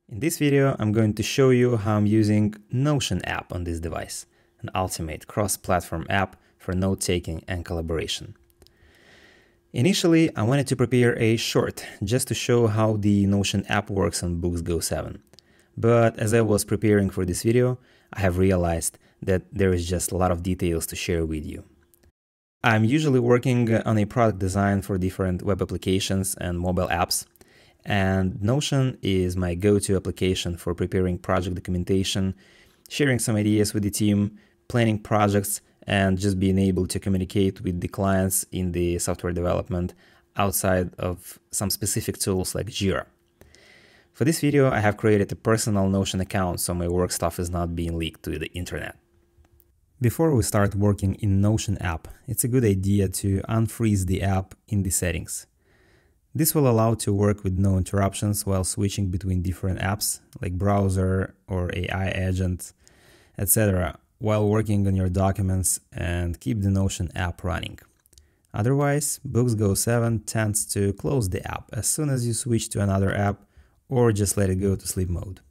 In this video, I'm going to show you how I'm using Notion app on this device, an ultimate cross-platform app for note-taking and collaboration. Initially, I wanted to prepare a short just to show how the Notion app works on Boox Go 7. But as I was preparing for this video, I have realized that there is just a lot of details to share with you. I'm usually working on a product design for different web applications and mobile apps, and Notion is my go-to application for preparing project documentation, sharing some ideas with the team, planning projects, and just being able to communicate with the clients in the software development outside of some specific tools like Jira. For this video, I have created a personal Notion account so my work stuff is not being leaked to the internet. Before we start working in Notion app, it's a good idea to unfreeze the app in the settings. This will allow to work with no interruptions while switching between different apps like browser or AI agent, etc., while working on your documents and keep the Notion app running. Otherwise, Boox Go 7 tends to close the app as soon as you switch to another app or just let it go to sleep mode.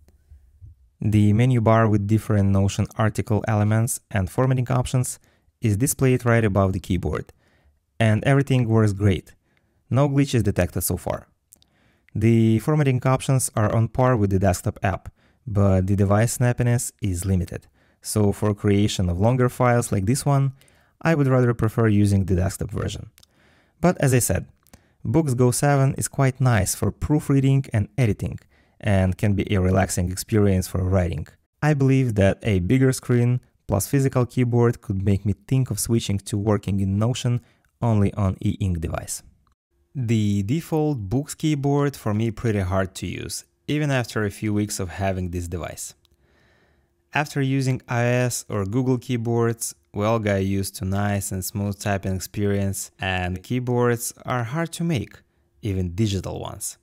The menu bar with different Notion article elements and formatting options is displayed right above the keyboard, and everything works great. No glitches detected so far. The formatting options are on par with the desktop app, but the device snappiness is limited. So for creation of longer files like this one, I would rather prefer using the desktop version. But as I said, Boox Go 7 is quite nice for proofreading and editing, and can be a relaxing experience for writing. I believe that a bigger screen plus physical keyboard could make me think of switching to working in Notion only on e-ink device. The default Boox keyboard for me pretty hard to use, even after a few weeks of having this device. After using iOS or Google keyboards, we all got used to nice and smooth typing experience, and keyboards are hard to make, even digital ones.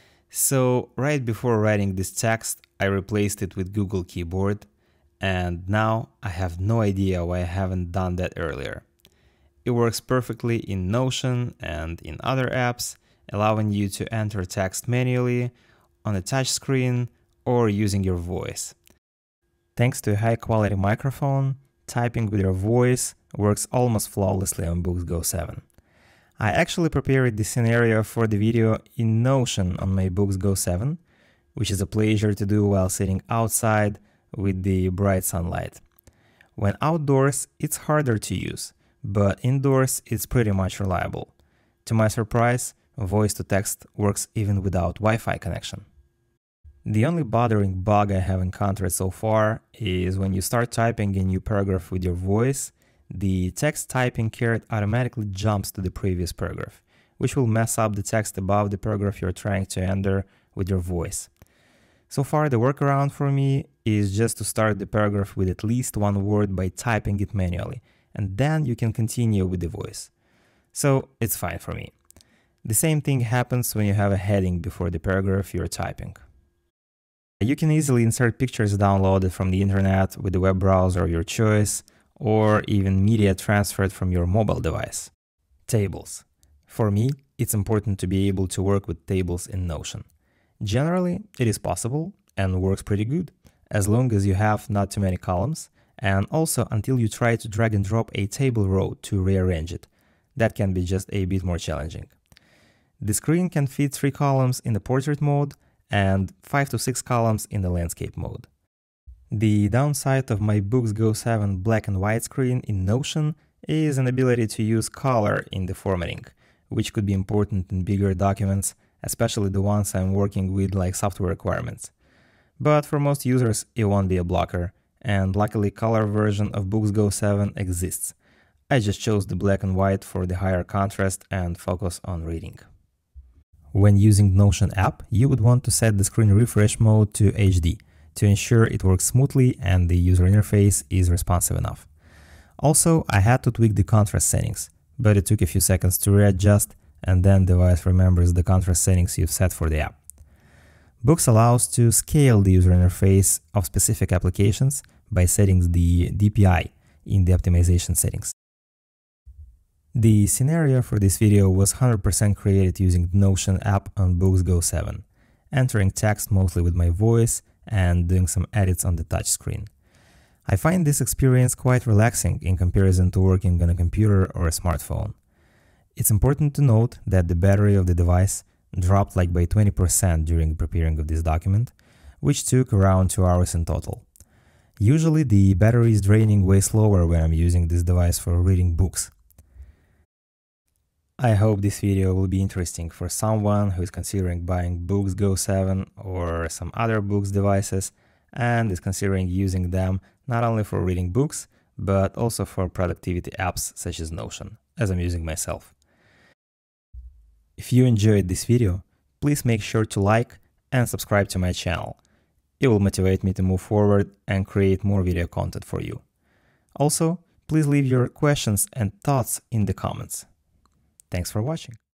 So right before writing this text, I replaced it with Google Keyboard, and now I have no idea why I haven't done that earlier. It works perfectly in Notion and in other apps, allowing you to enter text manually on a touch screen or using your voice. Thanks to a high-quality microphone, typing with your voice works almost flawlessly on Boox Go 7. I actually prepared this scenario for the video in Notion on my Boox Go 7, which is a pleasure to do while sitting outside with the bright sunlight. When outdoors, it's harder to use, but indoors it's pretty much reliable. To my surprise, voice-to-text works even without Wi-Fi connection. The only bothering bug I have encountered so far is when you start typing a new paragraph with your voice, the text typing caret automatically jumps to the previous paragraph, which will mess up the text above the paragraph you're trying to enter with your voice. So far, the workaround for me is just to start the paragraph with at least one word by typing it manually, and then you can continue with the voice. So it's fine for me. The same thing happens when you have a heading before the paragraph you're typing. You can easily insert pictures downloaded from the internet with the web browser of your choice, or even media transferred from your mobile device. Tables. For me, it's important to be able to work with tables in Notion. Generally, it is possible and works pretty good, as long as you have not too many columns, and also until you try to drag and drop a table row to rearrange it. That can be just a bit more challenging. The screen can fit 3 columns in the portrait mode and 5 to 6 columns in the landscape mode. The downside of my Boox Go 7 black and white screen in Notion is an ability to use color in the formatting, which could be important in bigger documents, especially the ones I'm working with like software requirements. But for most users, it won't be a blocker, and luckily color version of Boox Go 7 exists. I just chose the black and white for the higher contrast and focus on reading. When using Notion app, you would want to set the screen refresh mode to HD to ensure it works smoothly and the user interface is responsive enough. Also, I had to tweak the contrast settings, but it took a few seconds to readjust, and then the device remembers the contrast settings you've set for the app. Boox allows to scale the user interface of specific applications by setting the DPI in the optimization settings. The scenario for this video was 100% created using the Notion app on Boox Go 7, entering text mostly with my voice and doing some edits on the touchscreen. I find this experience quite relaxing in comparison to working on a computer or a smartphone. It's important to note that the battery of the device dropped like by 20% during the preparing of this document, which took around 2 hours in total. Usually the battery is draining way slower when I'm using this device for reading books. I hope this video will be interesting for someone who is considering buying Boox Go 7 or some other Boox devices and is considering using them not only for reading books, but also for productivity apps such as Notion, as I'm using myself. If you enjoyed this video, please make sure to like and subscribe to my channel. It will motivate me to move forward and create more video content for you. Also, please leave your questions and thoughts in the comments. Thanks for watching.